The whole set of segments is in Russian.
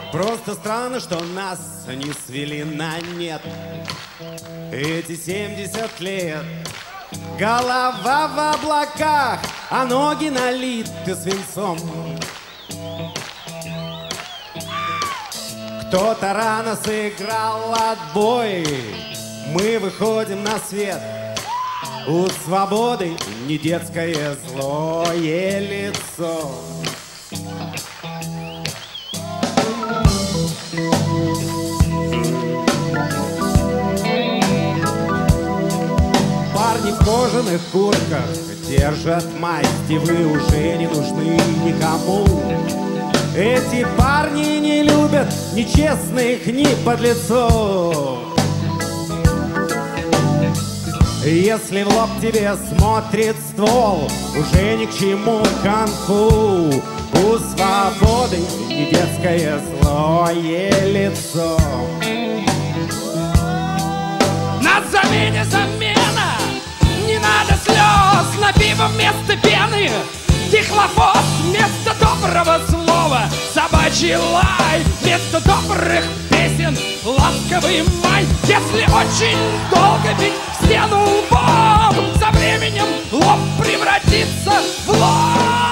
Просто странно, что нас не свели на нет эти 70 лет. Голова в облаках, а ноги налиты свинцом. Кто-то рано сыграл отбой, мы выходим на свет. У свободы не детское злое лицо. Парни в кожаных куртках держат масть, и вы уже не нужны никому. Эти парни не любят ни честных, ни подлецов. Если в лоб тебе смотрит ствол, уже ни к чему конфу. У свободы не детское злое лицо. На замене замена, не надо слез, на пиво вместо пены, дихлофос вместо доброго слова, собачий лай вместо добрых песен, ласковый май. Если очень долго бить в стену лбом, со временем лоб превратится в лоб.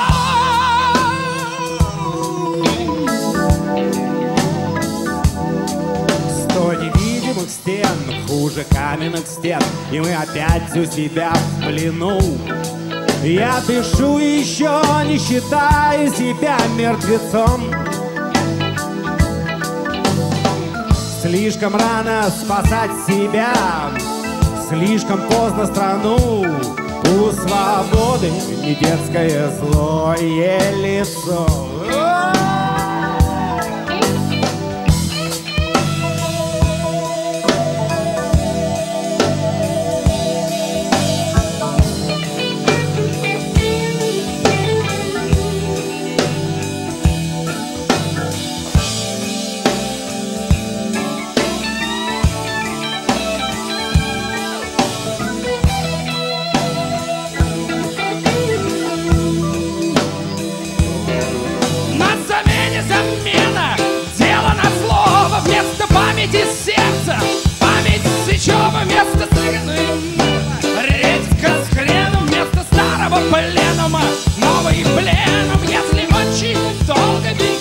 Невидимых стен хуже каменных стен, и мы опять у себя в плену. Я дышу еще, не считаю себя мертвецом. Слишком рано спасать себя, слишком поздно страну. У свободы не детское злое лицо. Сердце, память Сычева вместо сыгранной, редька с хреном вместо старого пленума, новый пленум, если очень долго бить.